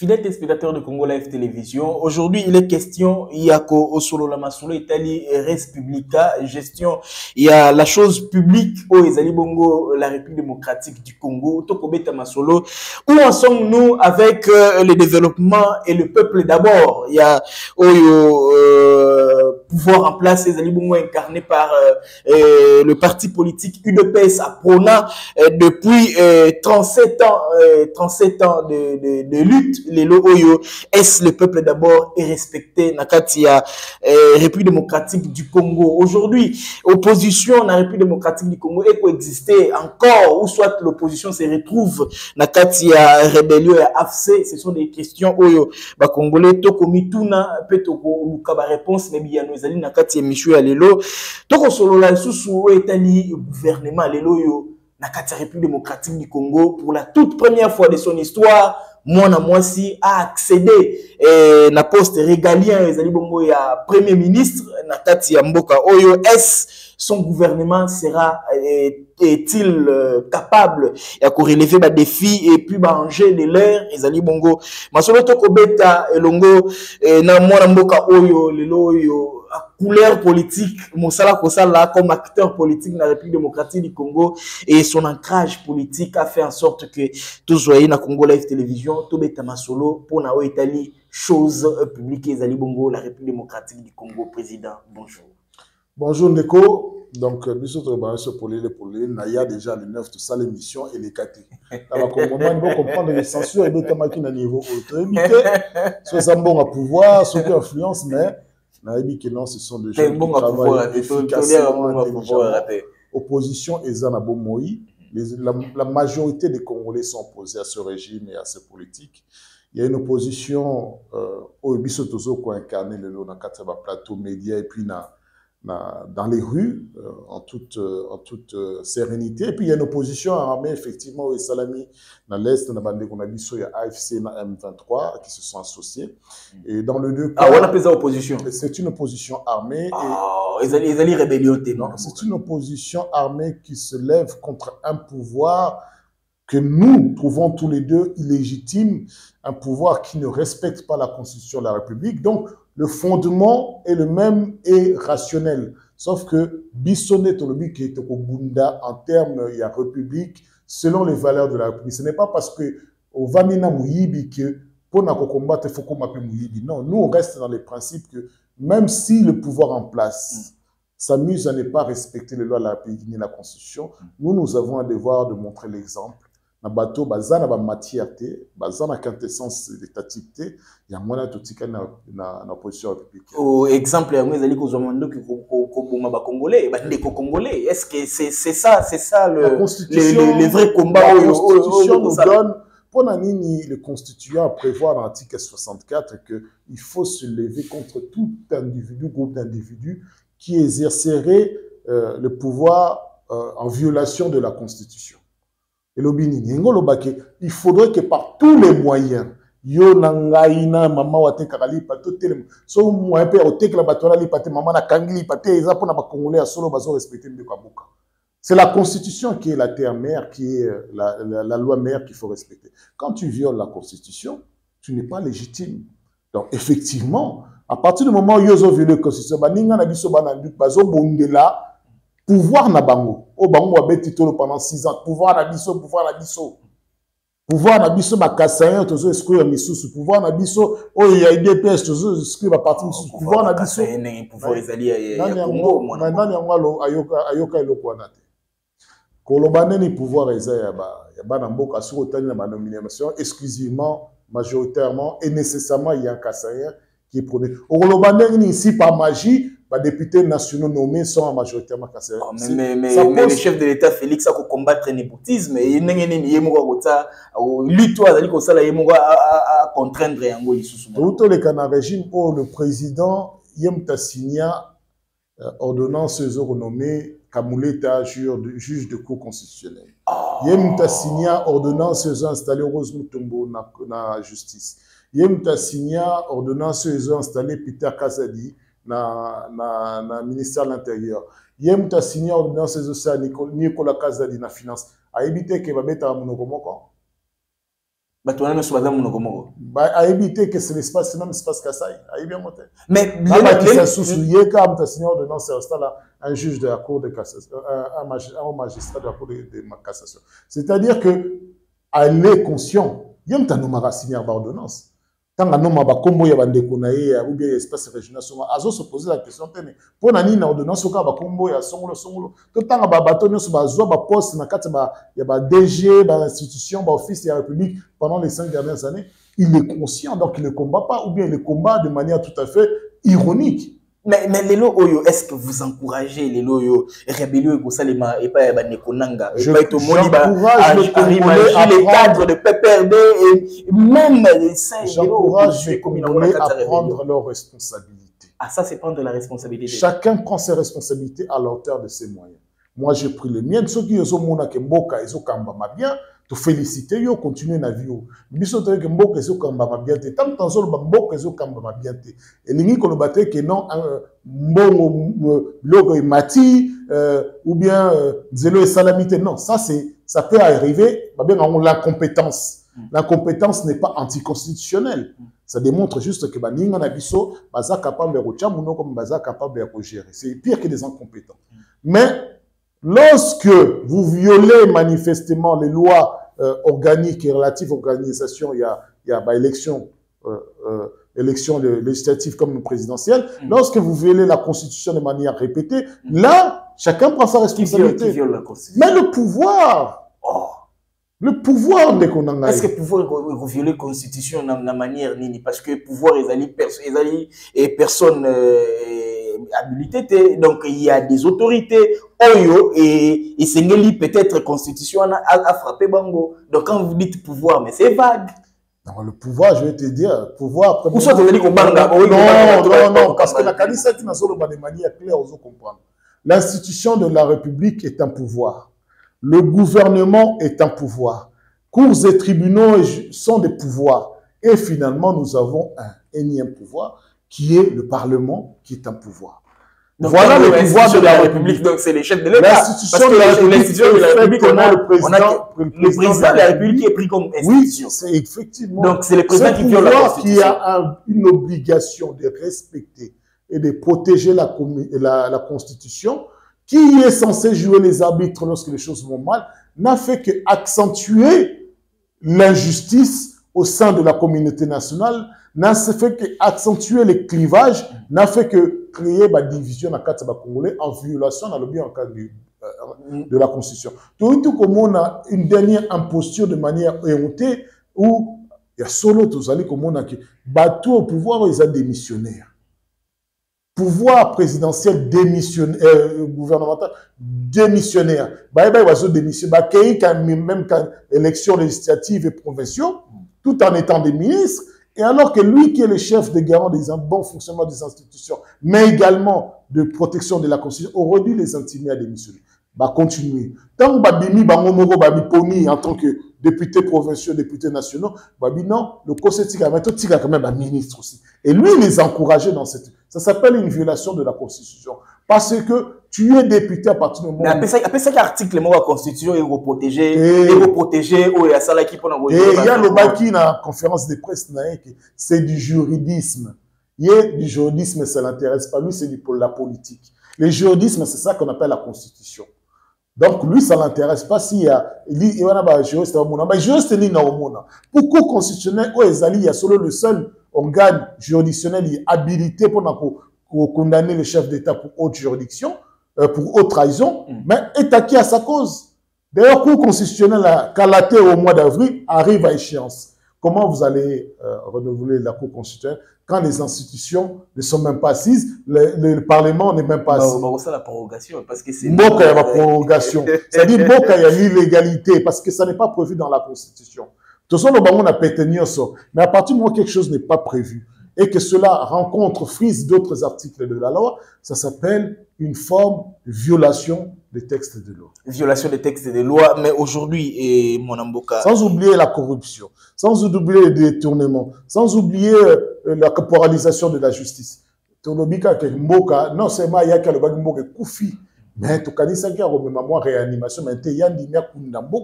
Fidèles téléspectateurs de Congo Live Télévision, aujourd'hui il est question, il y a au solo la masolo Italie Res Publica, gestion, il y a la chose publique au Ezali Bongo, la République démocratique du Congo, Tokobeta Masolo. Où en sommes-nous avec le développement et le peuple d'abord? Il y a pouvoir en place, Ezali Bongo incarné par le parti politique UDPS à Prona depuis 37 ans de lutte. Les Oyo, est-ce le peuple d'abord est respecté Nakatia République démocratique du Congo. Aujourd'hui, opposition dans la République démocratique du Congo est coexister encore, ou soit l'opposition se retrouve Nakatia rébellion et AFC. Ce sont des questions Oyo ba Congolais Tokomi Tuna Petoko Lukaba réponse mais bien nous allons Nakatia Michou ya lelo Toko solo la sous Etali gouvernement lelo yo Nakatia République démocratique du Congo pour la toute première fois de son histoire. Mwana mwasi a accédé na poste régalien ezali bongo ya premier ministre na kati ya mboka oyo. Est son gouvernement sera est-il capable ya ko relever ba défis et puis ba enjeu de l'air ezali bongo masolo to kobeta elongo na mwana mboka oyo lelo oyo couleur politique, Moussala Kosala comme acteur politique de la République démocratique du Congo et son ancrage politique a fait en sorte que tout soit na Congo Live Télévision, tout beta masolo pour na Italie chose publique Ezali Bongo, la République démocratique du Congo. Président, bonjour. Bonjour Neko. Donc, bisous pour les Naya déjà le 9 tout ça l'émission et les KT. Alors, on va comprendre les censures et beta machine à niveau autorité. Soit ça bon à pouvoir, soit qui influence, mais non, ce sont des gens qui travaillent efficacement. Opposition et Zanabo Moi. La majorité des Congolais sont opposés à ce régime et à ces politiques. Il y a une opposition au Bisotozo qui a incarné le plateau média et puis dans les rues en toute sérénité. Et puis il y a une opposition armée effectivement au Salami dans l'est, dans il y a AFC et M23 qui se sont associés. Et dans le deux cas, on appelle ça opposition. C'est une opposition armée. Ils allaient rébellion. Non, c'est une opposition armée qui se lève contre un pouvoir que nous trouvons tous les deux illégitime, un pouvoir qui ne respecte pas la Constitution de la République. Donc, le fondement est le même et rationnel. Sauf que Bissonnet Tolobi qui est au Bunda en termes, il y a République, selon les valeurs de la République. Ce n'est pas parce que au Vamina Mouyibi que pour nous combattre, il faut qu'on m'appelle Mouyibi. Non, nous on reste dans les principes que même si le pouvoir en place s'amuse à ne pas respecter les lois de la République ni la Constitution, nous avons un devoir de montrer l'exemple. Na bateau bazana ba matière té bazana quintessence étatique té ya mwana totika na opposition républicaine. Au exemple ya mwezali ko zomando ko boma ba congolais ba ndeko congolais, est-ce que c'est ça le vrai combat? La Constitution nous donne pour nini le constituant prévoit dans l'article 64 que il faut se lever contre tout individu, groupe d'individus qui exercerait le pouvoir en violation de la Constitution. Et il faudrait que par tous les moyens, yo nangaina mama wate kakali pato tele so moyen pe otek la batona li pate mama na kangli pate eza pona ba congolais à solo bazo respecter ndeko abuka. C'est la Constitution qui est la terre mère, qui est la loi mère qu'il faut respecter. Quand tu violes la Constitution, tu n'es pas légitime. Donc effectivement, à partir du moment où yo zo violé la Constitution, ba ninga na biso bana ndu bazo bondela pouvoir na bango o bango wa beti tolo pendant 6 ans pouvoir na biso bakassayen tozo exclure misusu pouvoir na biso o ya IDPS tozo exclure ba parti misusu pouvoir na biso pouvoir ezali ya Congo nani yango ayoka eloko wana te koloba neni pouvoir eza ya bana mboka sur otani na nomination exclusivement majoritairement et nécessairement il y a un kassayen qui est prôné koloba neni ici par magie. Les députés nationaux nommés sont majoritairement cassés. Mais le chef de l'État Félix a combattre le népotisme et il y a contraindre Yango Lisusu. Tout le régime où le président Yemta signa ordonnance renommée Kamouleta juge de cour constitutionnelle. Yemta signa ordonnance installée Rose Mutombo na justice. Yemta signa ordonnance installée Peter Kazadi na ministère de l'Intérieur. Yem ta signé ordonnance sociale Nicolas Kazadi na finance. A éviter que va mettre à monoko moko. À éviter que c'est l'espace, c'est même l'espace Kassai. À bien monter. Mais un juge de la Cour de cassation, un magistrat de la Cour de cassation. C'est-à-dire que, elle est conscient. Il y a un nombre signé d'ordonnance. Tant que nous avons combo ya bande konaye ou bien espace régional songo azo se poser la question tene pour nani na ordonnance ka ba combo ya songolo tout tant ba bato nyo ba zo ba poste na kati ba ya ba DG ba institution ba office de la République pendant les 5 dernières années, il est conscient, donc il ne combat pas ou bien il combat de manière tout à fait ironique. Mais les loyaux, est-ce que vous encouragez les loyaux rébellions et Salima et pas Nekonanga? J'encourage les cadres de PPRD et même les saints. J'encourage les Congolais à prendre leurs responsabilités. Ah, ça, c'est prendre la responsabilité. Chacun prend ses responsabilités à la hauteur de ses moyens. Moi, j'ai pris les miennes. Ceux qui ont mona ke mboka ezo kamba bien, te féliciter yo continuer na vie yo. Biso te ke mboka ezo kamba bien te. Tant tanzo ba mboka ezo kamba bien te. Et lingi ko lobate ke non mbongo logo mati ou bien zelo et salamité. Non, ça peut arriver. Ba bien l'incompétence. L'incompétence n'est pas anticonstitutionnelle. Ça démontre juste que baninga na biso baza capable de rocha muno comme baza capable de gérer. C'est pire que des incompétents. Mais lorsque vous violez manifestement les lois organiques et relatives aux organisations, il y a élection législative comme présidentielle, lorsque vous violez la Constitution de manière répétée, là, chacun prend sa responsabilité. Qui viole la Constitution? Mais le pouvoir, le pouvoir de Konanga. Est-ce que le pouvoir violer la Constitution de manière nini? Parce que le pouvoir est personne habilité, donc il y a des autorités oyo et Sengeli peut-être constitution a frappé bango. Donc quand vous dites pouvoir, mais c'est vague. Non, le pouvoir, je vais te dire, pouvoir. Pour ça, vous avez dit qu'on parle non, parce que la Kalissa, tu n'as pas de manière claire, on comprendre. L'institution de la République est un pouvoir. Le gouvernement est un pouvoir. Cours et tribunaux sont des pouvoirs. Et finalement, nous avons un énième pouvoir qui est le Parlement, qui est un pouvoir. Donc, voilà le pouvoir de la République. Donc, c'est les chefs de l'État. L'institution de la République, on a le président de la République qui est pris comme institution. Oui, c'est effectivement. Donc, c'est le président qui viole la Constitution. Qui a une obligation de respecter et de protéger la Constitution, qui est censé jouer les arbitres lorsque les choses vont mal, n'a fait qu'accentuer l'injustice au sein de la communauté nationale, n'a fait qu'accentuer les clivages, n'a fait que créer la division dans le Congolais en violation dans le bien en cas de la Constitution. Tout comme on a une dernière imposture de manière éhontée où il y a solo tous allés comme on a qui bateau au pouvoir ils ont démissionnaire. Pouvoir présidentiel démissionnaire, gouvernemental démissionnaire. Bah ils ont démissionné. Bah même quand élection législative et provinciale, tout en étant des ministres. Et alors que lui qui est le chef de garant des bon fonctionnement des institutions, mais également de protection de la Constitution, aurait dû les intimider à démissionner. Bah continuer. Tant que Babimi Bangomoro Babi Poni en tant que député provincial, député national, Babi non, le conseil tika quand même un ministre aussi. Et lui, il les encourageait dans cette. Ça s'appelle une violation de la Constitution. Parce que tu es député à partir du moment. Mais après ça, l'article de la Constitution est reprotégé, où il y a ça là qui peut en. Et il y a le Baki dans la conférence de presse, c'est du juridisme. Il y a du juridisme, ça ne l'intéresse pas. Lui, c'est pour la politique. Le juridisme, c'est ça qu'on appelle la Constitution. Donc, lui, ça ne l'intéresse pas s'il y a. Il y a un juriste, mais juriste, il y a un pourquoi constitutionnel, il y a seulement le seul organe juridictionnel habilité pour condamner le chef d'État pour haute juridiction, pour haute trahison, mais est acquis à sa cause. D'ailleurs, le Cour constitutionnel a calaté au mois d'avril, arrive à échéance. Comment vous allez renouveler la Cour constitutionnelle quand les institutions ne sont même pas assises, le Parlement n'est même pas assis? C'est la prorogation, parce que c'est... Boka, il y a la prorogation. C'est-à-dire, Boka, il y a l'illégalité, parce que ça n'est pas prévu dans la Constitution. De toute façon, on a pété. Mais à partir du moment où quelque chose n'est pas prévu, et que cela rencontre, frise d'autres articles de la loi, ça s'appelle une forme de violation des textes de loi. Violation des textes de loi, mais aujourd'hui, mon Amboka... Sans oublier la corruption, sans oublier le détournement, sans oublier la corporalisation de la justice. Tonobika ke Mboka, non seulement il y a qu'à le bag Mboka koufi, mais tu connais ça qui a remis ma réanimation, mais tu y a Ndimia Kunda Mboka,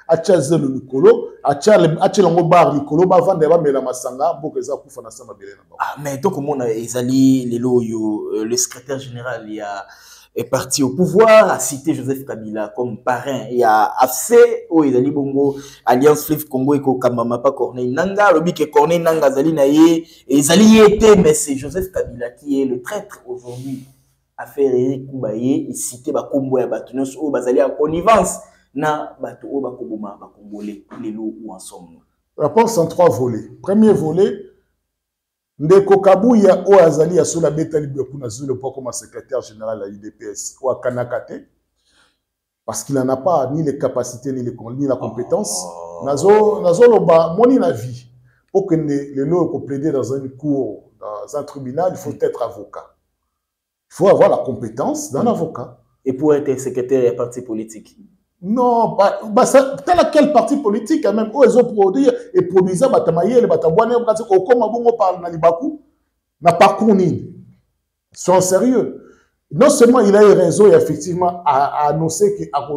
achaze le Nicolo, achelango bar Nicolo, ba vande ba mela masanga, bokeza kufa na sama belena. Ah, mais donc, mon Ezali, le secrétaire général, il est parti au pouvoir, a cité Joseph Kabila comme parrain. Il y a AFC, Ezali Bongo, Alliance Fleuve Congo et Kamamapa Corneille Nanga, le que Corneille Nanga, Zali Naye, Ezali était, mais c'est Joseph Kabila qui est le traître aujourd'hui. Affaire Eric Koubaye, il citait Bakombo et Batunos, Bazali en connivence. Na Batu Bakoboma, Bakombole, les lots où en sommes-nous? Réponse en 3 volets. Premier volet, Ndeko Kabuya o azali asola beta libeku na zule pour comme secrétaire général à l'UDPS ou à Kanakate parce qu'il n'en a pas ni les capacités ni la compétence. Nazo loba moni na vie pour que les lois qu'on plaider dans une cour, dans un tribunal, il faut être avocat. Il faut avoir la compétence d'un avocat. Et pour être secrétaire d'un parti politique? Non, tel quel parti politique, même, où ils ont produit et produit ça, les batabouane, au coma, bon, on parle, dans les bakou, n'a pas connu. Sont sérieux. Non seulement il a eu raison, effectivement, à annoncer qu'il a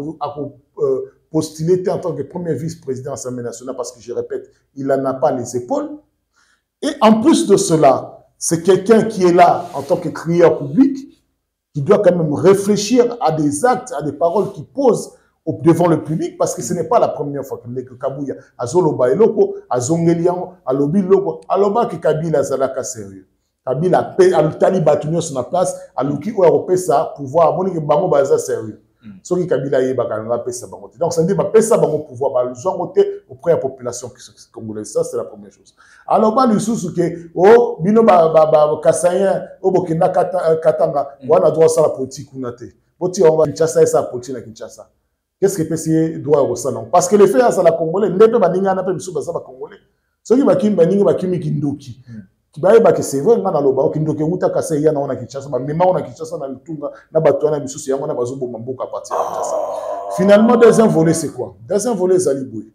postulé en tant que premier vice-président de l'Assemblée nationale, parce que je répète, il n'en a pas les épaules. Et en plus de cela, c'est quelqu'un qui est là en tant que crieur public, qui doit quand même réfléchir à des actes, à des paroles qui posent devant le public, parce que ce n'est pas la première fois que Kabouya a Zoloba Eloko, a Zongelian, a Lobi Loko, a Loba qui Kabila Zalaka sérieux. Kabila a l'Italie Batunio sur la place, a Luki ou Europé ça, pouvoir, bon, que Bango Baza sérieux. Ce qui Kabila y est, Bakanga Pesa Bango. Donc ça dit, Pesa Bango pouvoir, le genre auprès de la population congolaise. Ça, c'est la première chose. Alors, le sous que, oh, Bino Kassayen, oh, Bokina Katanga, on a droit à la politique, on a été. Boti, on va Kinshasa et sa politique à Kinshasa. Qu'est-ce que PCA doit au salon? Parce que les faits à la Congolais, les gens qui n'ont pas de soucis à la Congolais. Ceux qui ont kimi kindoki. Qui va que c'est vrai, on a l'oba, kindoki, ou ta cassé, y en a qui chasse, mais on a qui chasse, on a le tunga, n'a pas toi, n'a pas de soucis, on a besoin de mamboka à partir de Kinshasa. Finalement, deuxième volet, c'est quoi? Deuxième volet, Zaliboué.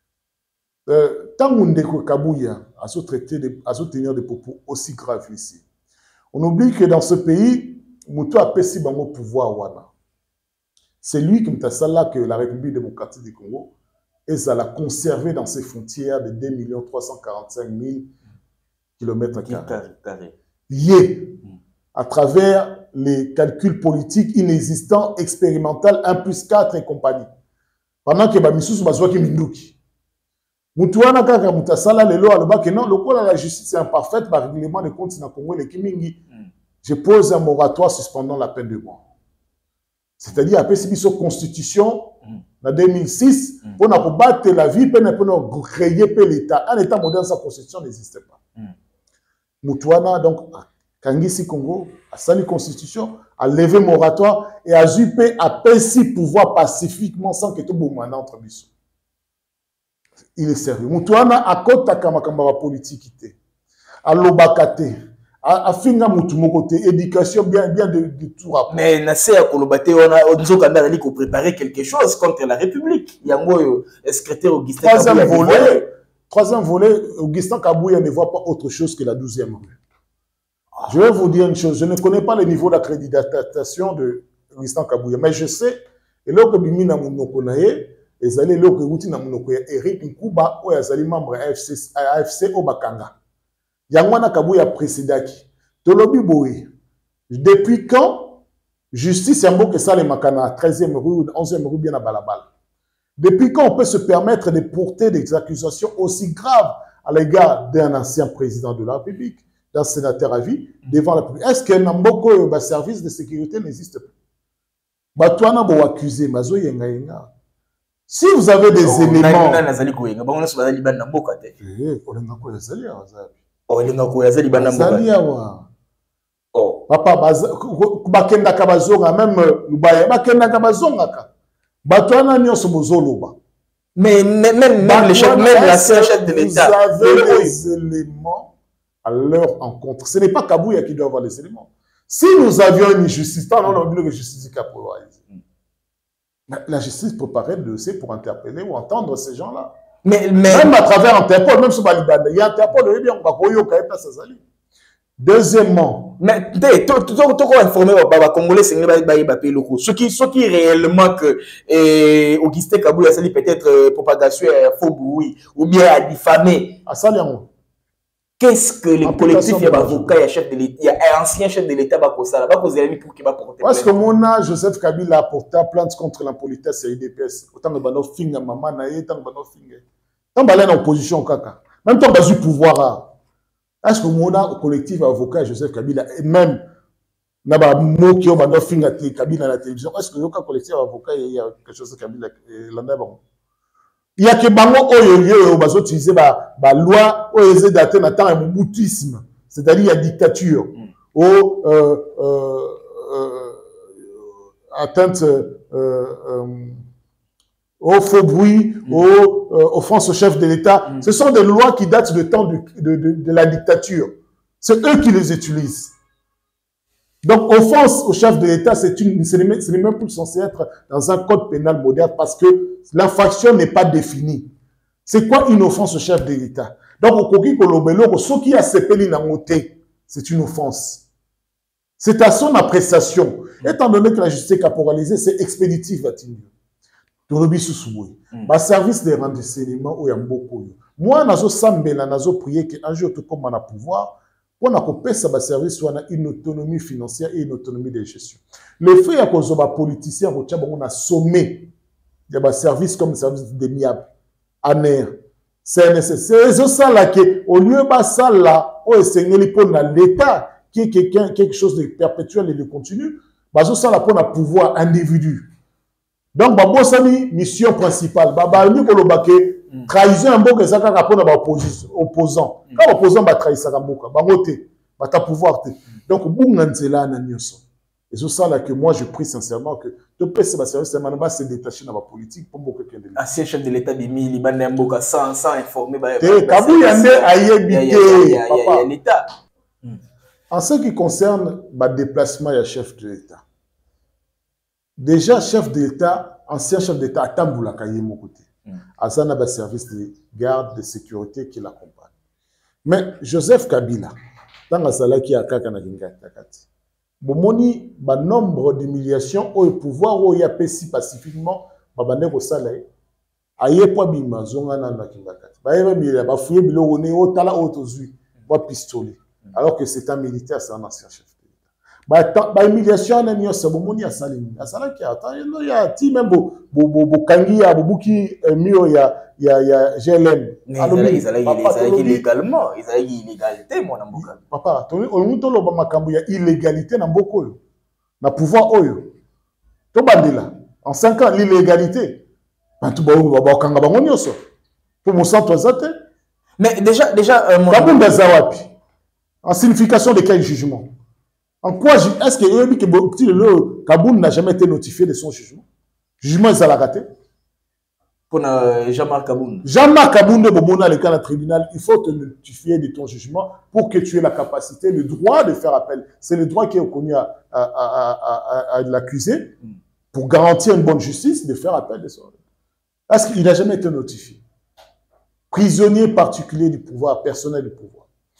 Tant qu'on découvre Kabouya à se traiter, à se tenir des propos aussi graves ici, on oublie que dans ce pays, Moutou a pessi bango pouvoir wana. C'est lui qui m'a dit que la République démocratique du Congo est à la conserver dans ses frontières de 2 345 000 km². Lié à travers les calculs politiques inexistants, expérimentaux, 1+4 et compagnie. Pendant que Bamissou Bazouaki Minduki. Moutouana Kaka Moutasala, les lois, le bac, non, le quoi la justice est imparfaite, par règlement des comptes dans le Congo, les Kimingi. Je pose un moratoire suspendant la peine de mort. C'est-à-dire, après cette constitution, en 2006, pour ne battre la vie, pour créer l'État. Un État moderne, sa constitution n'existait pas. Moutouana, donc, Kangisi Congo, a sali constitution, a levé moratoire et a juppé à Pessi pouvoir pacifiquement sans que tout le monde entre bisous. Il est sérieux. Moutouana a côté Kamakamba politique, a l'obakate. A finga côté éducation bien de tout rapport. Mais Nassé à Kolobate, on a préparé quelque chose contre la République. Il y a un secrétaire Augustin Kabouya. Troisième volet, Augustin Kabouya ne voit pas autre chose que la 12e rue. Je vais vous dire une chose, je ne connais pas le niveau d'accréditation de Augustin Kabouya, mais je sais, et là que Bimina Mounokonaye, et allez là que Routina Mounokoye, Eric Nkuba, ou Azali membre AFC Obakanga. Yangwana Kabouya précédaki. Tolobi Boé. Depuis quand justice yambo que ça les makana 13e rue, 11e rue bien à Balabal. Depuis quand on peut se permettre de porter des accusations aussi graves à l'égard d'un ancien président de la République, d'un sénateur à vie devant la République? Est-ce que Namboko service de sécurité n'existe plus? Batouana bo accusé mazo yenga yenga. Si vous avez des éléments oh, il y a oh, papa, bakenda kabazonga, même Lubaya, bakenda kabazonga. Batouana nyonso bozoloba. Mais même la chef de l'État. Vous avez des éléments à leur encontre. Ce n'est pas Kabouya qui doit avoir les éléments. Si nous avions une justice, on a oublié que justice la justice peut paraître de dossier pour interpeller ou entendre ces gens-là. Mais même à travers Interpol, même sur Balibanda, il y a Interpol, on va Deuxièmement, mais tu as informé les Congolais, c'est ce qui réellement que Augustin Kabuya a peut-être propagation faux bruit ou bien à diffamer. Qu'est-ce que le collectif d'avocats, il y a chef de l'État, il y a un ancien chef de l'État pour qui va porter plainte. Est-ce que mon Joseph Kabila a porté plainte contre l'impolitesse et l'IDPS? Autant que Bano Finga, maman, tant que Bano Finga. Tant que en opposition, kaka. Même tant que Bano pouvoir. Est-ce que mon collectif avocat Joseph Kabila, et même, n'a pas mot qui ont Bano Finga Kabila à la télévision, est-ce que le collectif avocat, il y a quelque chose de Kabila, l'année il y a que bango oyo bazo utiliser ba loi oyo daté na temps de boutisme, c'est-à-dire il y a dictature ou atteinte au faux bruit, aux offenses au chef de l'État. Ce sont des lois qui datent du temps de la dictature. C'est eux qui les utilisent. Donc, offense au chef de l'État, ce n'est même plus censé être dans un code pénal moderne parce que l'infraction n'est pas définie. C'est quoi une offense au chef de l'État? Donc, au Koki Kolobelo, ce qui a CPN Nangoté, c'est une offense. C'est à son appréciation. Étant donné que la justice caporalisée, c'est expéditif, va-t-il dire. Service de renseignement au Yamboko. Moi, nazo sambela, nazo prier qu'un jour, tout comme on a pouvoir, on a coupé ça, service où on a une autonomie financière et une autonomie de gestion. Le fait que les politiciens on a sommé des services comme le service de MIAB, ANER, CNSS. C'est ça là que, au lieu de ça là, on essaye pour l'État qui est quelque chose de perpétuel et de continu, ça là pour un pouvoir individu. Donc, mission principale, trahison un peu que ça pour opposant. Quand opposant va trahir ça va pouvoir. Donc, et c'est ça là que moi je prie sincèrement que tout le service va se détacher dans la politique pour beaucoup de ancien chef de l'État de Mili, sans informer. l'État. En ce qui concerne le déplacement du chef de l'État, déjà chef de l'État, ancien chef d'État, à Tamboula Kayemo côté. Azana ba service de garde de sécurité qui l'accompagne. Mais Joseph Kabila, dans la salle qui a kakana takati. Bomoni ba nombre d'humiliations au pouvoir où il y a pessi pacifiquement ba bande ko salae. Aye po bima zonga na nakingakati. Ba yeba mila ba fouye biloko ne o tala o tozui ba pistolet. Alors que c'est un militaire, c'est un ancien chef. Ba humiliation na nyo sabomoni ya salini. Asala ki ata il y a ti même bo kangi ya bobuki mio ya GLM. Ils allaient illégalement, ils allaient illégalité mon amboka. Papa, on to lo ba makambo ya illégalité na mboko yo. Na pouvoir oyo. To bandela en 5 ans l'illégalité. Bantu ba kanga bango nyoso. Pour mon centre zate. Mais déjà mon Kabunda zawapi. En signification de quel jugement? En quoi est-ce que le Kaboun n'a jamais été notifié de son jugement? Jugement, il a raté. Pour Jean-Marc Kaboun. Jean-Marc Kaboun de Bomona, le cas du tribunal, il faut te notifier de ton jugement pour que tu aies la capacité, le droit de faire appel. C'est le droit qui est reconnu à l'accusé pour garantir une bonne justice de faire appel de son. Est-ce qu'il n'a jamais été notifié? Prisonnier particulier du pouvoir, personnel du pouvoir.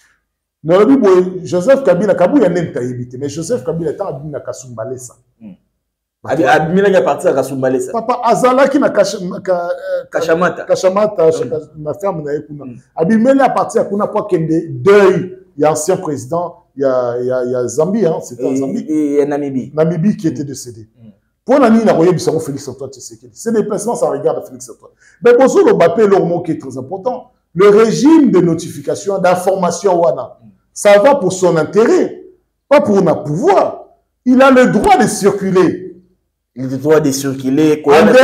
Joseph Kabila, Kabila n'est pas évité, mais Joseph Kabila est en train de Kasumbalesa. Abimela est parti à Kasumbalesa. Papa Azala qui na Kashamata. Kashamata, ma ferme na Ekuna. Abimela est parti à Kuna pour qu'il y ait deuil. Il y a ancien président, il y a Zambie, hein, c'était en Zambie. Et Namibie. Namibie qui était décédé. Pour l'année, il a envoyé Félix Antoine Tshisekedi. Ces déplacements, ça regarde Félix Antoine. Mais pour ce le leur mot qui est très important, le régime de notification, d'information, ça va pour son intérêt, pas pour un pouvoir. Il a le droit de circuler. Il a le droit de circuler.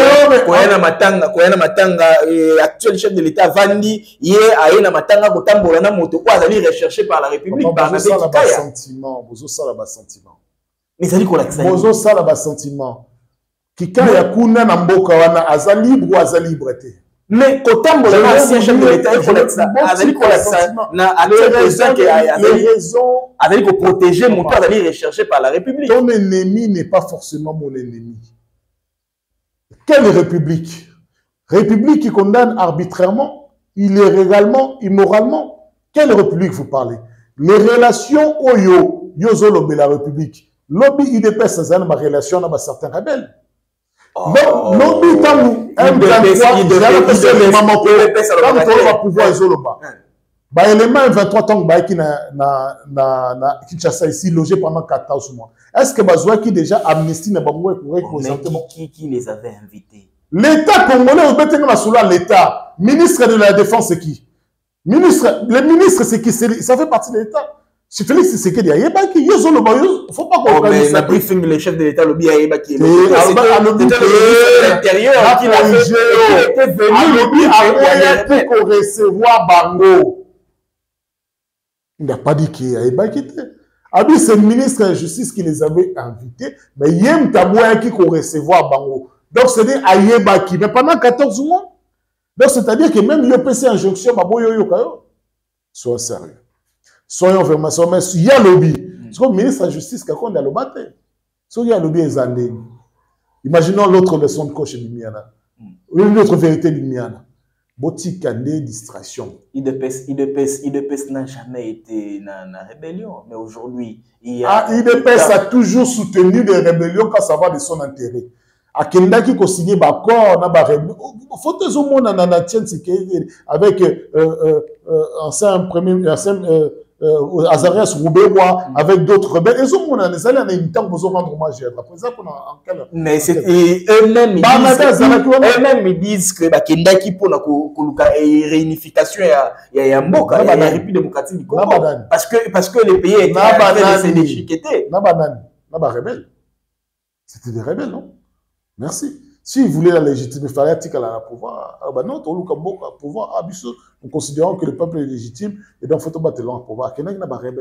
Actuel chef de l'État, Vandi, il est à Matanga, Kotambolana, Moto, aller recherché par la République. Par sentiment. Mais ça dit quoi là? Sentiment. Kika yakuna na mboka wana aza libre ou aza liberté. Mais Kotambolana, ancien chef de l'État, il faut être ça. Azali quoi ça? Les raisons. Azali ko protéger mon toit, d'aller recherché par la République. Ton ennemi n'est pas forcément mon ennemi. Quelle République? République qui condamne arbitrairement, illégalement, immoralement. Quelle République vous parlez? Les relations Oyo, Yozo Lobby la République, lobby IDPS, ça ma relation avec certains rebelles. Donc, lobby Tamou, M23, il va pouvoir Zoloba. Bah, élément 23 ans, bah, qui na Kinshasa ici, logé pendant 14 mois. Est-ce que Bazoua qui déjà amnistie n'a pas qui les avait invités? L'État congolais, au Béténa Soula, l'État, ministre de la Défense, c'est qui? Le ministre, c'est qui? Ça fait partie de l'État. C'est Félix Tshisekedi. Il ne faut pas qu'on mais la briefing, le chef de l'État, le BIA, qui est l'intérieur, qui était venu pour recevoir Bango. Il n'a pas dit qu'il a quitté. Abi, c'est le ministre de la Justice qui les avait invités, mais il y a un tabouin qui peut recevoir Bango. Donc, c'est-à-dire Ayebaki, mais pendant 14 mois. Donc, c'est-à-dire que même l'EPC injonction, soyons sérieux. Soyons vraiment sérieux. Il y a lobby. C'est comme le ministre de la Justice, quelqu'un a le battu. Il y a lobby, les années. Imaginons l'autre leçon de coach Mimiana. Une autre vérité Mimiana. Botique année distraction. IDPS n'a jamais été dans la rébellion, mais aujourd'hui, il y a... IDPS a toujours soutenu des rébellions quand ça va de son intérêt. À Kendaki qui a signé d'accord, on a rébellion. Faut que tout le monde en tienne avec ancien premier, Azarias Roubewa, avec d'autres rebelles. Et tout le monde en est allé en une temps pour rendre hommage à la mais eux-mêmes ils disent que Kendaki pour la réunification il y a un mot, il y a la République démocratique du Congo. Parce que les pays étaient en train de se déchiqueter. C'était des rebelles, non? Merci. S'ils voulaient la légitimité, il fallait qu'il la pouvoir. Ah ben non, pouvoir. Nous considérons que le peuple est légitime et donc il faut battre le pouvoir. Qui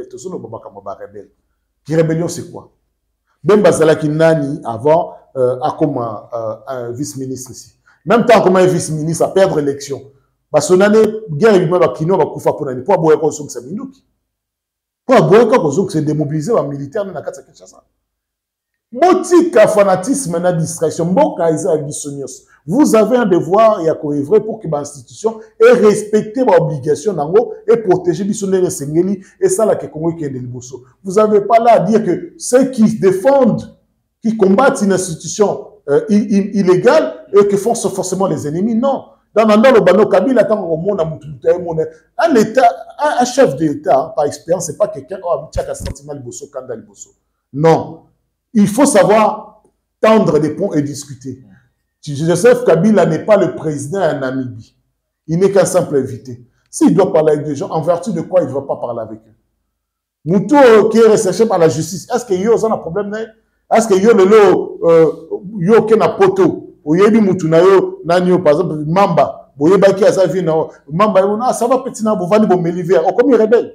rébellion, c'est quoi? Même Bazala qui nani avant comme un vice-ministre ici. Même temps comme un vice-ministre à perdre l'élection. Parce que l'année guerre humaine va kino va koufa pour l'année. Pour aboyer qu'on s'en c'est minouki. Pour aboyer qu'on s'en c'est démobiliser les militaires dans la carte Kinshasa. Motika fanatisme na distraction. Vous avez un devoir et à couvrir pour que l'institution ait respecté vos obligations et protéger les Sengeli et ça la Congo qui est de Liboso. Vous n'avez pas là à dire que ceux qui défendent, qui combattent une institution illégale et que font forcément les ennemis. Non. Dans le Bano Kabila, un État, un chef d'État, par expérience, ce n'est pas quelqu'un qui a un sentiment Liboso, Kanda Liboso. Non. Il faut savoir tendre des ponts et discuter. Joseph Kabila n'est pas le président en Namibie. Il n'est qu'un simple invité. S'il doit parler avec des gens, en vertu de quoi il ne doit pas parler avec eux? Moutou qui est recherché par la justice, est-ce qu'il y a un problème? Est-ce qu'il y a un poto? Ou y a des Moutou, par exemple, Mamba. Mamba, ça va petit, vous allez vous m'élever. Comme il est rebelle.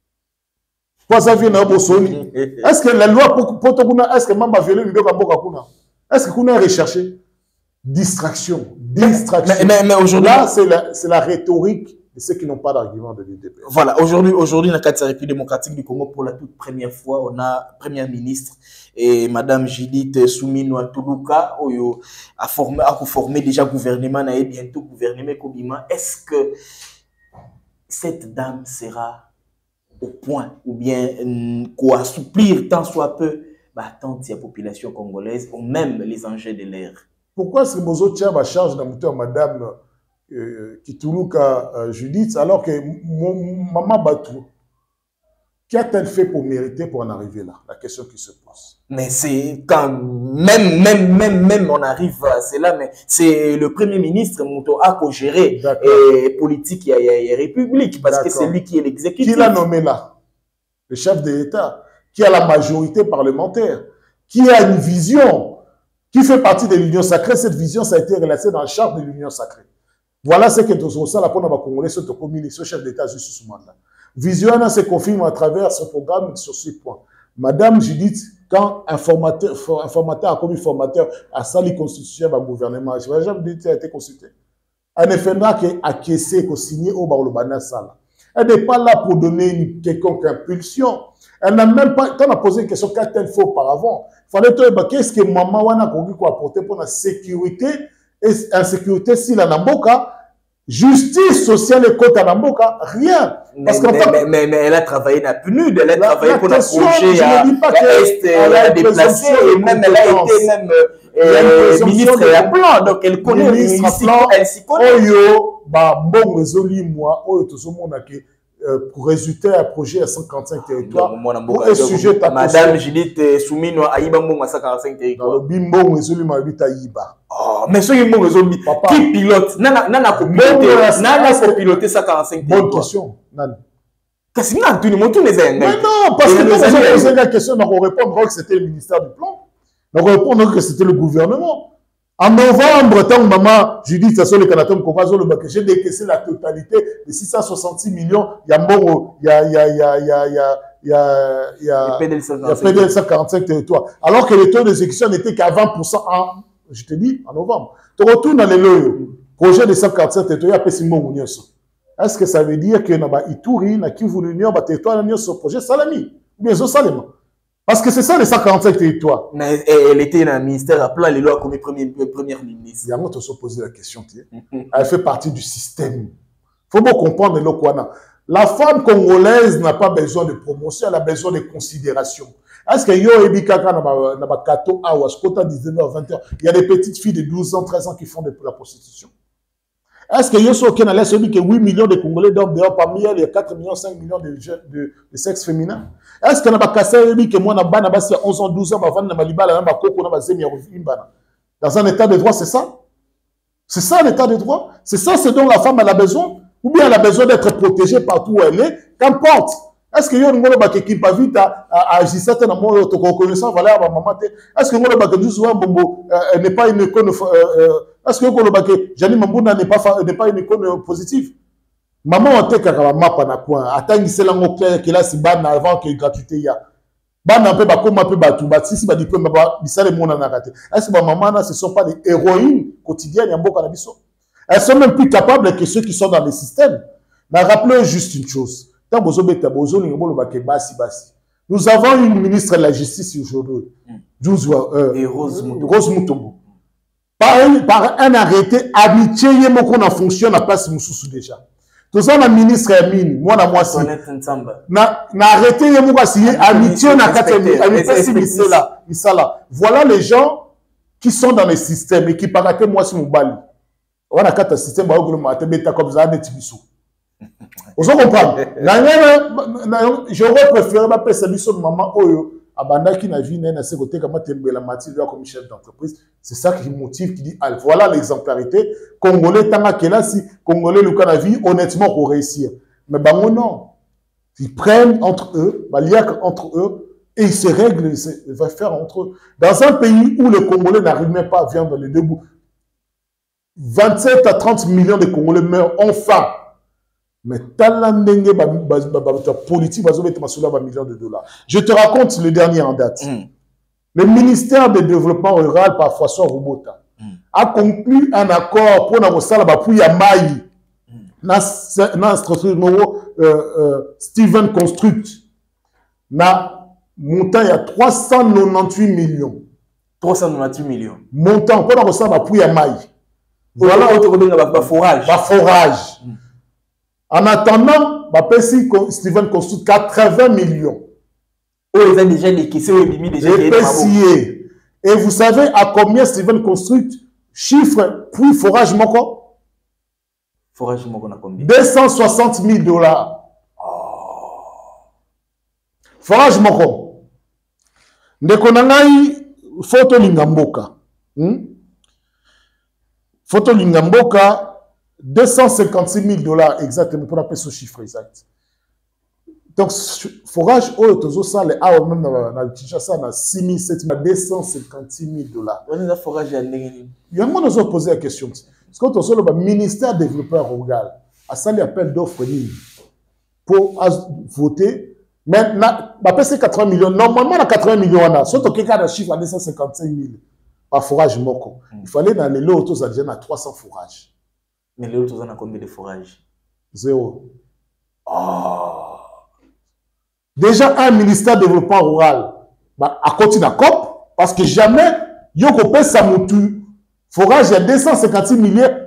Est-ce que la loi est-ce que Mamba violé est-ce qu'on a recherché? Distraction. Mais aujourd'hui, là, c'est la rhétorique de ceux qui n'ont pas d'argument de l'UDP. Voilà, aujourd'hui, dans la République démocratique du Congo, pour la toute première fois, on a Première ministre et Madame Judith Soumino Toulouka a formé déjà gouvernement et bientôt gouvernement Kobima. Est-ce que cette dame sera au point ou bien quoi assouplir tant soit peu tant de la population congolaise ou même les enjeux de l'air? Pourquoi est-ce que Bozo tient ma charge d'un Madame Kituluka Judith alors que Maman Batou, qu'a-t-elle fait pour mériter pour en arriver là? La question qui se pose. Mais c'est quand même on arrive à cela, mais c'est le Premier ministre Mouto Ako géré politique et République parce que c'est lui qui est l'exécutif. Qui l'a nommé là? Le chef de l'État, qui a la majorité parlementaire, qui a une vision, qui fait partie de l'Union sacrée. Cette vision, ça a été relacée dans la charte de l'Union sacrée. Voilà ce que nous avons pour nous Congolais, ce chef d'État juste sous mandat. Vision se confirme à travers ce programme sur ce point. Madame Judith, quand un formateur a commis formateur à Sali constitution du gouvernement, je n'ai jamais dit qu'il a été consulté. Un FNA qui a acquiescé, qui a signé au Barlobana Sala. Elle n'est pas là pour donner une quelconque impulsion. Elle n'a même pas, quand on a posé une question, qu'a-t-elle fait auparavant? Il fallait te dire, qu'est-ce que maman a apporté pour la sécurité et insécurité si la Namboka, justice sociale et côte à Mboka, rien. Parce mais elle a travaillé dans la PNUD, elle a travaillé pour le projet à Est, elle a déplacé, et même elle a été même ministre à plan, donc elle connaît, elle s'y connaît. Oyo, bon résolu moi, oyo tout ce monde a que pour résulter un projet à 145 territoires, pour un sujet Madame Judith Soumino à Ibambo à 145 territoires. Dans le bimbo résolu ma vie à Iba. Oh, mais ce qui est résolu, qui pilote? Nana piloté 145 territoires. Bonne question. Qu'est-ce que tu nous montres les Mais non, parce que nous avons posé la question, on va répondre que c'était le ministère du plan. On va répondre que c'était le gouvernement. En novembre, tant que maman Judith Sassou le Canada, j'ai décaissé la totalité de 666 millions. Il y a Moro, il y a PDL 145 territoires. Alors que le taux d'exécution n'était qu'à 20% je te dis, en novembre. Tu retournes dans les loyaux. Projet de 145 territoires, il y a est-ce que ça veut dire que na Ituri, na Kivu l'Union, territoire l'Union sur projet Salami ou bien Salema? Parce que c'est ça les 145 territoires. Mais elle était dans le ministère à plan, les lois comme première ministre. Il y a moi qui se poser la question. Elle fait partie du système. Il faut bien comprendre le Kwana. La femme congolaise n'a pas besoin de promotion, elle a besoin de considération. Est-ce que yo ebikaka na ba kato awa, skota 19h 20h, il y a des petites filles de 12 ans, 13 ans qui font de la prostitution. Est-ce que Yosso Kenala celui que 8 millions de Congolais dorment dehors, parmi eux, il y a 4 millions, 5 millions de sexe féminin? Est-ce que que moi, il y a 11 ans, 12 ans, dans un état de droit, c'est ça? C'est ça l'état de droit? C'est ça ce dont la femme a besoin? Ou bien elle a besoin d'être protégée partout où elle est? Qu'importe. Est-ce que Yosso qui pas vite à agir certainement reconnaissant valeur à maman? Est-ce que Yosso n'est pas une icône? Est-ce que Jani Mambouna n'est pas une icône positive? Maman, on t'a qu'à map à point. Attends, il s'est là clair qu'il a si ban avant que gratuité y a. Ban un peu comme un peu batou, si dit que ça les monde en a raté. Est-ce que maman, ce ne sont pas des héroïnes quotidiennes en Boka Nabiso? Elles sont même plus capables que ceux qui sont dans les systèmes. Mais rappelez juste une chose. Nous avons une ministre de la Justice aujourd'hui, Rose Mutombo. Par un arrêté habitué, il y a fonction à place Moussou déjà. Tout ça, le ministre Amine, moi, si. Na arrêté, il y a amitié, voilà les gens qui sont dans les systèmes et qui parlent que moi, si mon bali. On a quatre systèmes, comme ça, vous comprenez? J'aurais préféré ma personne maman Oyo. Abanda qui n'a vu n'a pas côté comme la matière comme chef d'entreprise, c'est ça qui motive, qui dit voilà l'exemplarité congolais tant que là si congolais le Canada honnêtement pour réussir. Mais ben non, ils prennent entre eux, entre eux et ils se règlent, ils vont faire entre eux. Dans un pays où le Congolais n'arrive même pas à vivre dans les deux bouts, 27 à 30 millions de Congolais meurent enfin. Mais politique, millions de dollars. Je te raconte le dernier en date. Le ministère de Développement Rural, par François Roubota, a conclu un accord pour la salle pour Yamaï. Dans structure Steven Construct. Na montant il y a 398 millions. 398 millions. Montant pour la salle pour Yamaï. Voilà, on forage. Forage. En attendant, Steven Construct 80 millions. Oh, ils ont déjà décaissé, et vous savez à combien Steven Construct chiffre pour forage moko? Forage moko na combien? 260 000 $. Oh. Forage moko. Ndeko nangai photo lingamboka. Photo lingamboka. 256 000 $ exactement pour appeler ce chiffre exact. Donc, forage, même dans Kinshasa, on a 6 000, 7 000, 256 000 $. On a forage à il y a un moment où on posé la question. Parce que quand on le ministère développeur rural, à ça, il appelle d'offres pour voter. Mais, c'est 80 millions. Normalement, on a 80 millions. On a, surtout quelqu'un a un chiffre à 255 000 par forage moko. Il fallait dans les lots, on a 300 forages. Mais les autres, on a combien de forages? 0. Oh. Déjà, un ministère de développement rural, à côté de la COP, parce que jamais, il y a un forage, il y a 256 millions,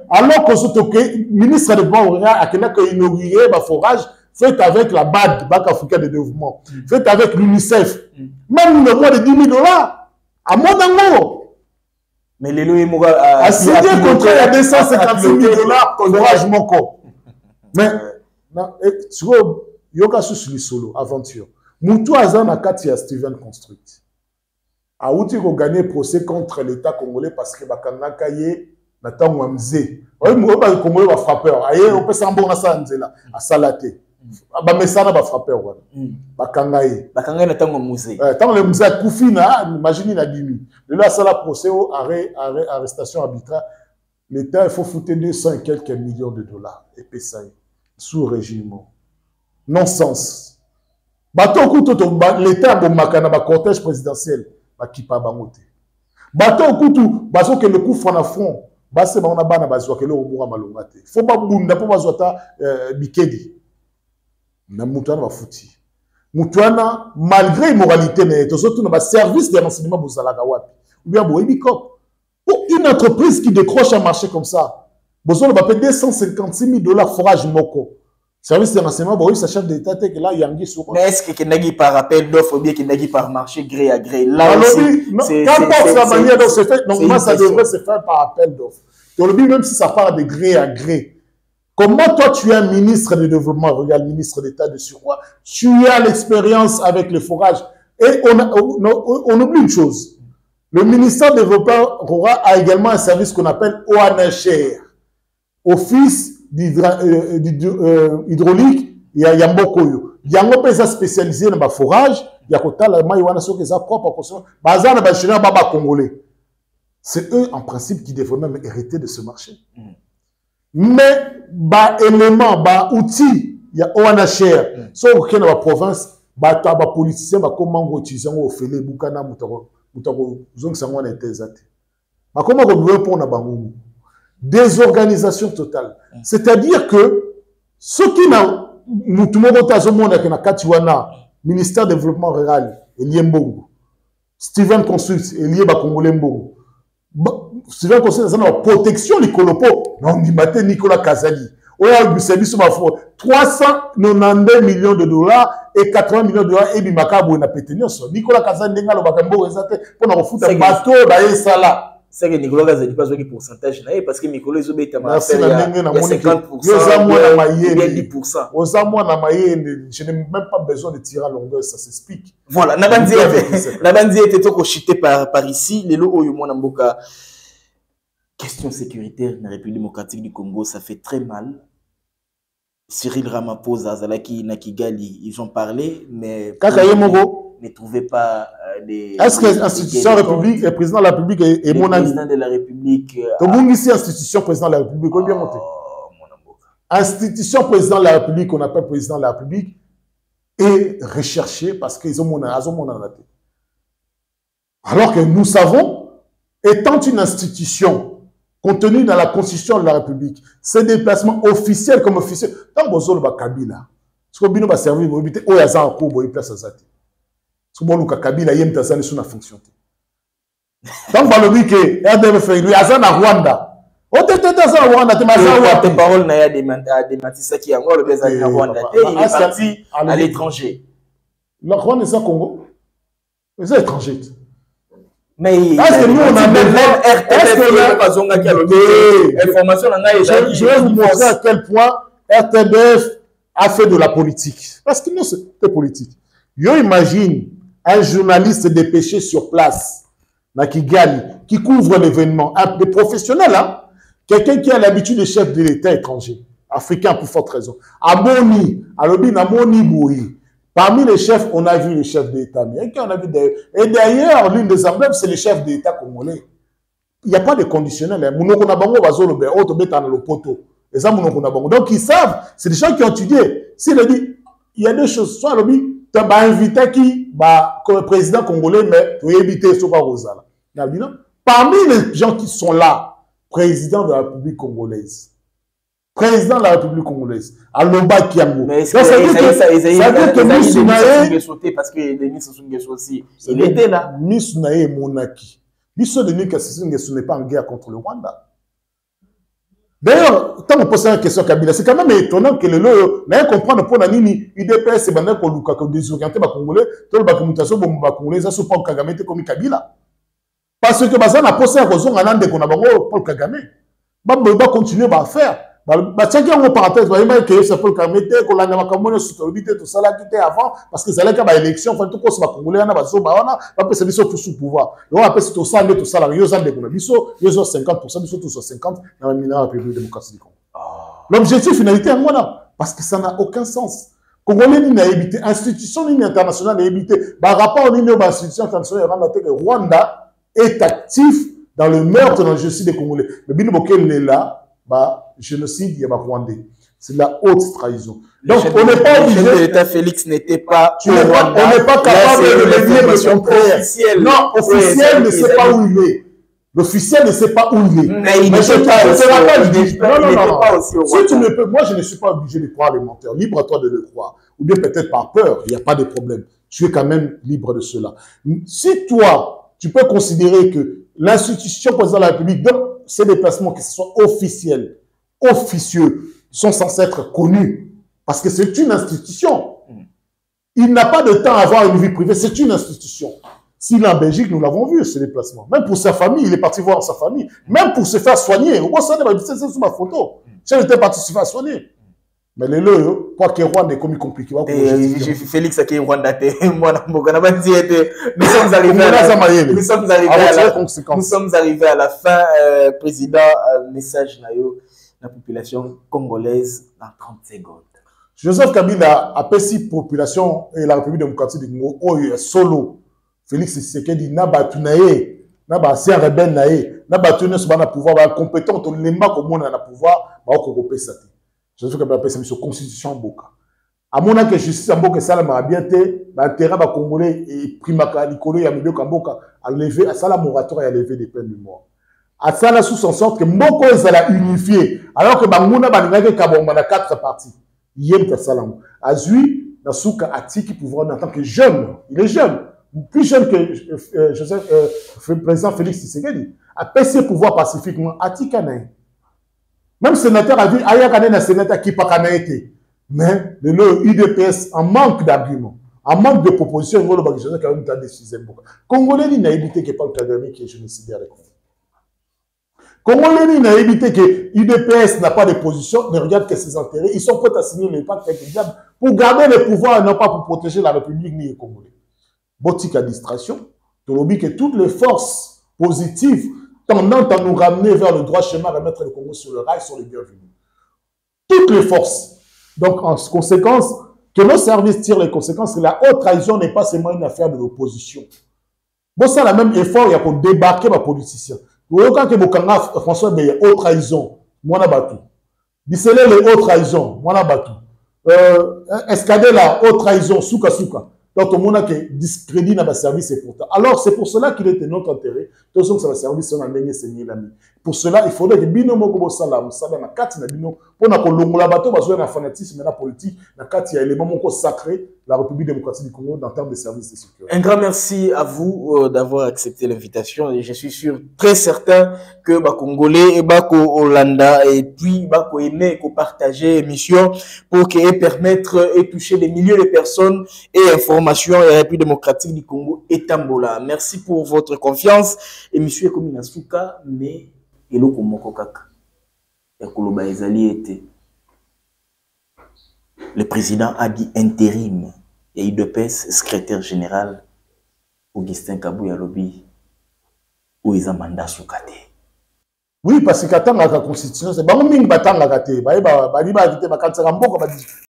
Alors que le ministre de Développement a inauguré le forage fait avec la BAD, Banque africaine de développement, fait avec l'UNICEF. Même le mois de 10 000 dollars, à mon amour. Mais les lois a signé un contrat à 256 000 dollars forage Moko. Mais, tu vois, il y a sur le solo, aventure. Moutou Azan a Katia Steven Construct. A outi ko gagné procès contre l'État congolais parce que bakanga kaye na tango mzé. Oui, moi ba congolais ba frappeur. Aye on peut s'en bon na ça nzela a salaté. Ba mesana ba frappeur wana. Bakanga ye. Bakanga na tango mzé. Tango le mzé kufina, imagine na dimi. Le là ça la procès au arrestation arbitraire. L'État il faut foutre 200 et quelques millions de dollars et payer ça sous régime. Non-sens. Bateau kuto l'État bon makana ba cortège présidentiel. Bakipa bangote. Bateau kutu baso que le coup fond à front. Basse ba on a bana bazwa que le obura malongate. Faut pas bunda pour bazwata bikedi. Na mutana ba fouti. Mutana malgré immoralité ne to surtout na ba service de renseignement bozalaka wapi. Ou bien bo ebikop. Pour une entreprise qui décroche un marché comme ça, besoin de payer 256 000 dollars forage moko. Service de renseignement, bon, oui, ça chef d'État, que là, il y a un guise. Mais est-ce que Kenagi par appel d'offres ou bien Kenagi par marché gré à gré? Là alors, aussi, qu'importe la manière dont c'est fait, normalement, ça devrait se faire par appel d'offres. Même si ça part de gré à gré. Comment toi, tu es un ministre de développement, regarde, ministre d'État de surcroît, tu as l'expérience avec le forage. Et on oublie une chose. Le ministère du développement rural a également un service qu'on appelle ONHR, Office hydraulique, il y a Yambokoyo. Il y a un peu spécialisé dans le forage, il y a Kotala, il y a un propre consommateur. C'est eux, en principe, qui devraient même hériter de ce marché. Mais, bah, élément, bah, outil, il y a ONHR. Sauf que dans la province, bah, les politiciens, bah, comment utiliser au félé, boukana, moutaro, zong sangwa na tezate. Bah, comment on veut pour na bangoumou? Désorganisation totale. C'est-à-dire que ceux qui n'ont ministère du développement rural, Steven Consult, Steven Consult, c'est la protection du colopo. Non, Nicolas Kazali. 392 millions de dollars et 80 millions de dollars et Bimakabo na pétenir. Nicolas Kazali, pour nous foutre un bateau d'ailleurs ça là. C'est que Nicolas Kazali pas un pourcentage parce que Nicolas Zobé est à 50%, il y a 10%. Aux amours na je n'ai même pas besoin de tirer à longueur, ça s'explique. Voilà, Nabandi était trop chité par ici, les lots au Mboka. Question sécuritaire dans la République démocratique du Congo, ça fait très mal. Cyril Ramaphosa, Zalaki, Nakigali, ils ont parlé, mais ne trouvaient pas des... Est-ce que l'institution République, le président de la République est mon ami? Le président de la République... ici, institution président de la République, combien monté? Institution président de la République, qu'on appelle président de la République, est recherché parce qu'ils ont mon ami. Alors que nous savons, étant une institution contenue dans la Constitution de la République, ces déplacements officiels comme officiels, tant que vous avez Kabila, ce que vous avez servi, vous avez dit, oh, il y a un coup, vous avez place à ça. Ce que vous avez Kabila, il y a une fonction. Tant que vous avez dit que RDF fait, il y a un Rwanda. Oh, tes paroles, il y a des matissas qui ont le besoin de Rwanda. Il est parti à l'étranger. Le Rwanda, c'est Congo. C'est étranger. Mais est-ce que nous, on a même RTBF, je vais vous montrer à quel point RTBF a fait de la politique. Parce que nous, c'est politique. Yo imagine un journaliste dépêché sur place, qui couvre l'événement, des professionnels, hein? Quelqu'un qui a l'habitude de chef de l'État étranger, africain pour forte raison. Amoni, Boui. Parmi les chefs, on a vu le chef d'État américain, et d'ailleurs, l'une des emblèmes, c'est le chef d'État congolais. Il n'y a pas de conditionnel. Donc, ils savent, c'est des gens qui ont étudié. S'il a dit, il y a deux choses. Soit, tu as invité qui, comme président congolais, mais tu as évité ce qu'on parmi les gens qui sont là, président de la République congolaise, président de la République congolaise, Aloba Kiango. Mais ça veut dire que Misunae sauté parce que Denis Sassou Nguesso aussi, il était là. Misunae Monaki. L'histoire de Denis Sassou Nguesso n'est pas en guerre contre le Rwanda. D'ailleurs, quand on pose une question à Kabila, c'est quand même étonnant que le lot, n'a comprendre pour Nini, UDPS, c'est maintenant qu'on a désorienté les Congolais, tout le communication pour les Congolais, ça ne pas Kagame comme Kabila. Parce que Bazan a posé un raison à l'ande qu'on a Paul Kagame. On va continuer à faire. Tiens, on va parenthèse, que c'est Paul Kagame, qu'on a Makamone sous autorité, tout ça là qui était avant, parce que c'est là qu'il y a une élection, enfin tout ce Congolais, on a besoin, on a fait ça sous pouvoir. On a fait tout ça, tout ça là, il y a 50%, ils sont tous 50, dans la République démocratique du Congo. L'objectif, finalité, parce que ça n'a aucun sens. Congolais n'a évité, institution internationale n'a évité, par rapport aux institutions internationales, Rwanda est actif dans le meurtre, dans le génocide des Congolais. Mais bien qu'il est là, génocide, il y a Rwandais. C'est de la haute trahison. Donc, on n'est pas obligé. Le l'État Félix n'était pas. On n'est pas capable de le dire le contraire. Non, officiel ne sait pas où il est. L'officiel ne sait pas où il est. Mais je ne te pas. Si tu ne peux, moi, je ne suis pas obligé de croire les menteurs. Libre à toi de le croire. Ou bien peut-être par peur, il n'y a pas de problème. Tu es quand même libre de cela. Si toi, tu peux considérer que l'institution président de la République, dans ces déplacements, que ce soit officiels, officieux, sont censés être connus. Parce que c'est une institution. Il n'a pas de temps à avoir une vie privée. C'est une institution. S'il est en Belgique, nous l'avons vu, ce déplacement. Même pour sa famille, il est parti voir sa famille. Même pour se faire soigner. C'est sur ma photo. J'étais était parti se faire soigner. Mais les lots, quoi que Rwanda est comme compliqué. Félix a été Rwanda. Nous sommes arrivés à la fin. Président, message la population congolaise dans 30 secondes. Joseph Kabila a perçu la population et la République démocratique du Congo solo. Félix Tshisekedi n'a pas tunaye, n'a pas c'est rebelle naé, n'a pas tuné sur le pouvoir, ba compétent, on n'est pas comme on a le pouvoir, ba ko kopé ça. Joseph Kabila a perçu sur constitution boka. À mon avis, justice en boka ça la bien té, ba terrain ba congolais et primaka likolo ya milieu kamboka a levé à ça la moratoire et a levé des peines de mort. À ça la sous en sorte que Moko est la unifié alors que Banguna Baningake Kabomba na 4 parties. Yem Salam. Azui Nasuka Atiki pouvoir en tant que jeune, il est jeune, plus jeune que président Félix Tshisekedi, a percé pouvoir pacifiquement Atika Naï. Même sénateur a vu Ayakane na sénateur qui pas été. Mais le UDPS en manque d'arguments, en manque de propositions, il va le quand même dans des décisions. Congolais n'a évité que Paul Kagame qui est génocidaire avec nous. Congolais n'a évité que l'UDPS n'a pas de position, mais regarde que ses intérêts, ils sont prêts à signer les pactes avec les diables pour garder le pouvoir et non pas pour protéger la République ni les Congolais. Botique à distraction, tu lobby que toutes les forces positives tendant à nous ramener vers le droit chemin, remettre le Congo sur le rail, sont les bienvenus. Toutes les forces. Donc, en conséquence, que nos services tirent les conséquences, que la haute trahison n'est pas seulement une affaire de l'opposition. Bon, ça, le même effort, il y a pour débarquer les politiciens. Quand François Beya, haute trahison, moi, je batu. Bissele, les haute trahison, moi, je batu. Escadé, la haute trahison, souka. Donc, tout le monde a discrédit dans le service et pourtant. Alors, c'est pour cela qu'il était notre intérêt. Tout ça, c'est le service, on a gagné, c'est l'ami. Pour cela, il faudrait que Binomo Kobo Salam, Salam, na kati na Bino, pour que l'ongola bateau, parce qu'il y a un fanatisme la politique, na kati, il y a l'élément sacré, la République démocratique du Congo, en termes de services de sécurité. Un grand merci à vous d'avoir accepté l'invitation et je suis sûr, très certain que Congolais et Hollanda et puis aimer partager l'émission pour qu'elle permettre et toucher des milliers de personnes et informations et la République démocratique du Congo et Tambola. Merci pour votre confiance. Émission comme Inasuka, mais eloko moko kaka ya koloba ezali ete le président a dit intérim et UDPS secrétaire général Augustin Kabuya lobi ou ils ont mandat soukate. Oui, parce que quand la constitution c'est bon mingi batanga kate ba ba ba ba